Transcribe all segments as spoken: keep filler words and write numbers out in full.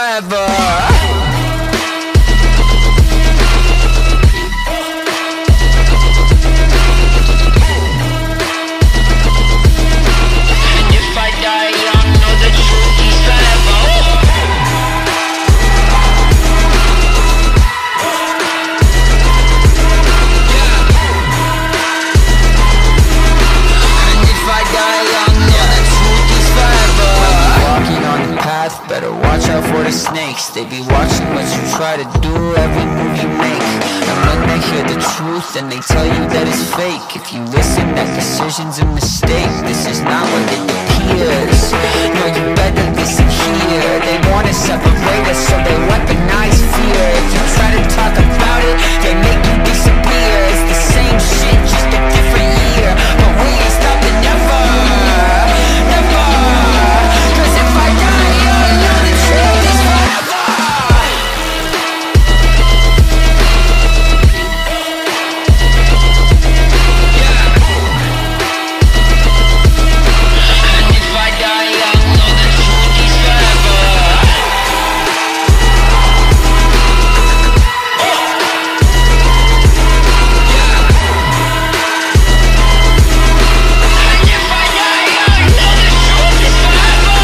forever. Better watch out for the snakes. They be watching what you try to do, every move you make. And when they hear the truth, then they tell you that it's fake. If you listen, that decision's a mistake. This is not what it appears. No, you better listen here. They wanna separate us, so they weaponize fear. If you try to talk about it, they make you disappear. It's the same shit, just a different year. But we ain't stopping never, never. Cause if I die young, know the truth is forever. And if I die young, know the truth is forever. And if I die young, know the truth is forever.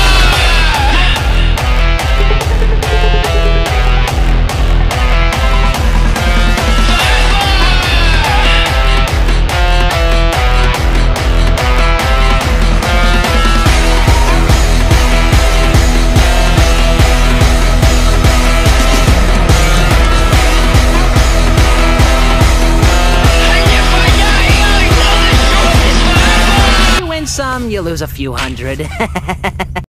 You win some, you lose a few hundred.